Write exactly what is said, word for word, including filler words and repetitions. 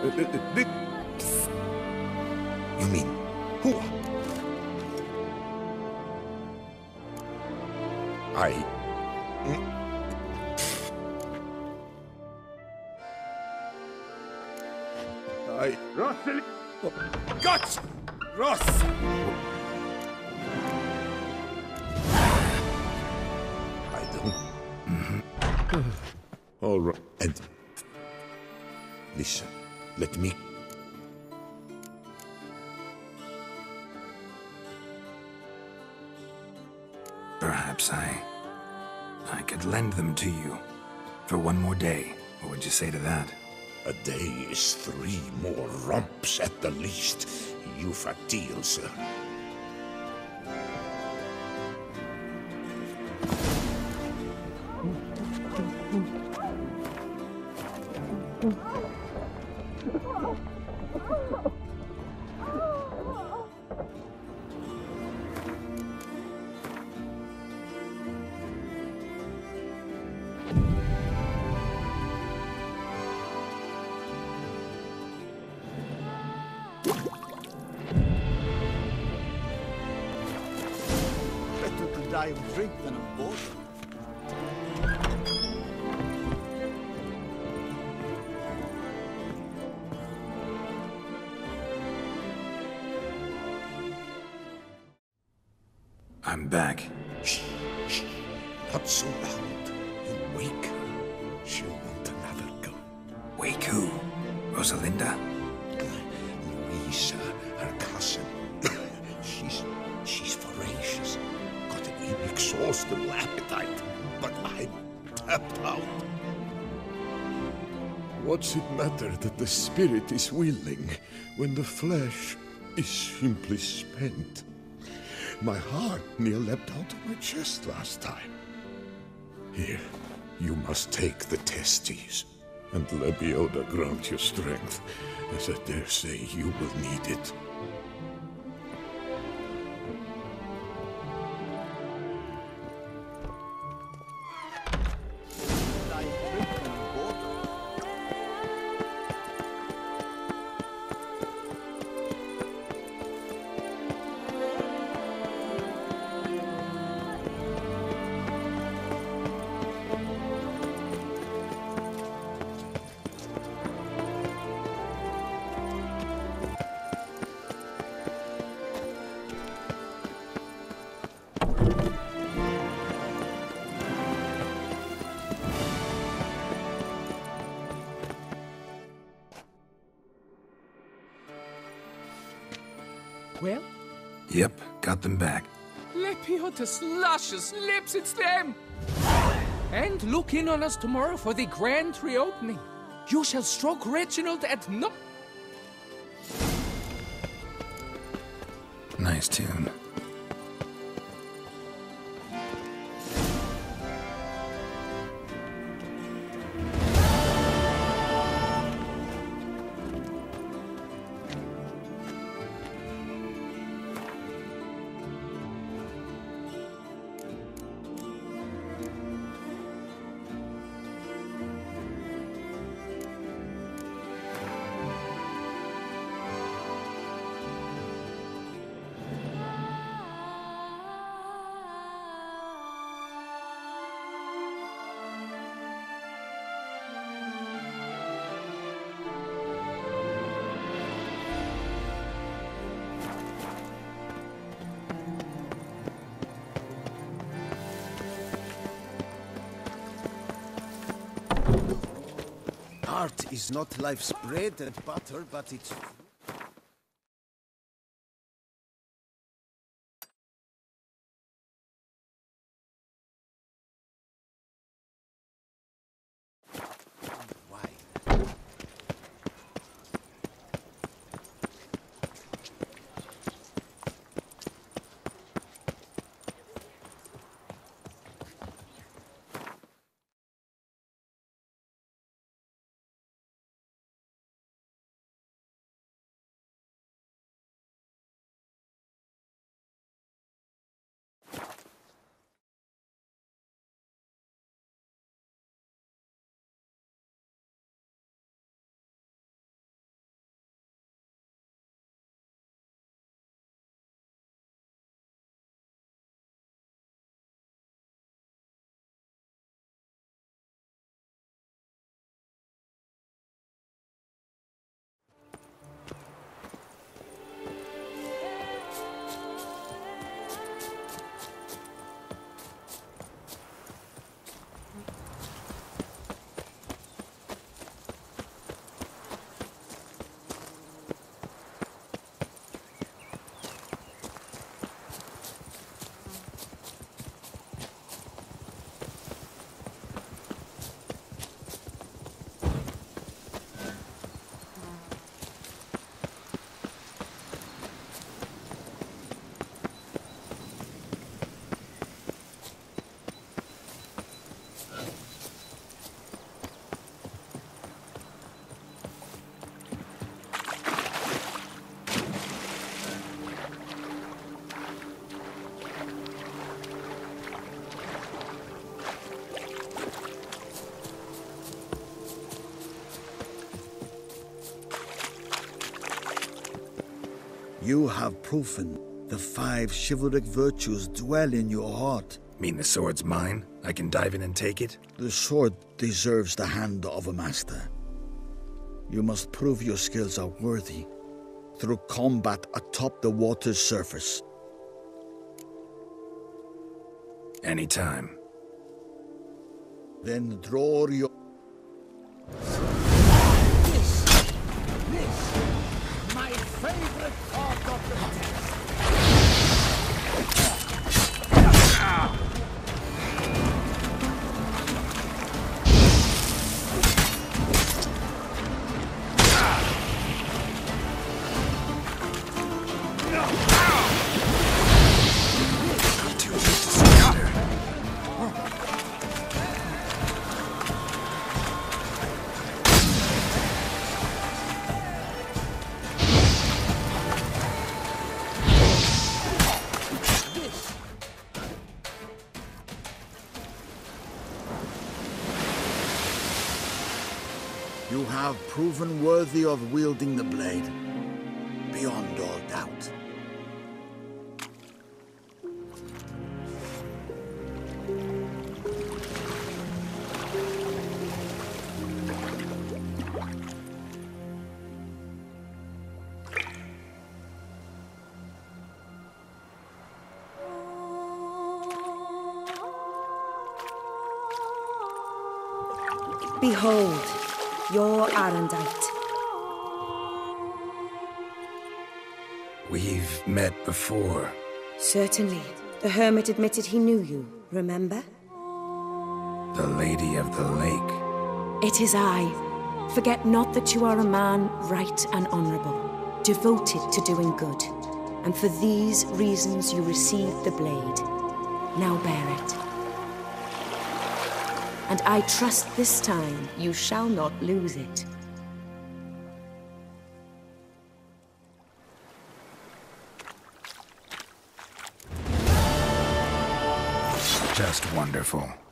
Uh, uh, uh, thi- You mean Hua? I... Mm. I... Ross, Guts! Ross! I don't... Mm-hmm. All right. And... Listen, let me... Perhaps I... I could lend them to you. For one more day. What would you say to that? A day is three more romps at the least. You've a deal, sir. better to die of drink than of boredom. I'm back. Shh, shh. Not so loud. You wake her. She'll want another go. Wake who? Rosalinda? Louisa, her cousin. she's... she's voracious. Got an inexhaustible appetite. But I'm tapped out. What's it matter that the spirit is willing when the flesh is simply spent? My heart near leapt out of my chest last time. Here, you must take the testes, and Lebioda grant your strength, as I dare say you will need it. Die of drink than of boredom. Well, Yep, got them back. Lepioda's luscious lips, it's them! And look in on us tomorrow for the grand reopening. You shall stroke Reginald at no... Nice tune. Art is not life's bread and butter, but it's You have proven the five chivalric virtues dwell in your heart. Mean the sword's mine? I can dive in and take it? The sword deserves the hand of a master. You must prove your skills are worthy through combat atop the water's surface. Anytime. Then draw your... This, this, my favorite part of the test. You have proven worthy of wielding the blade, beyond all doubt. Behold, your Arendite. We've met before. Certainly. The hermit admitted he knew you, remember? The Lady of the Lake. It is I. Forget not that you are a man right and honorable, devoted to doing good. And for these reasons you received the blade. Now bear it. And I trust this time you shall not lose it. Just wonderful.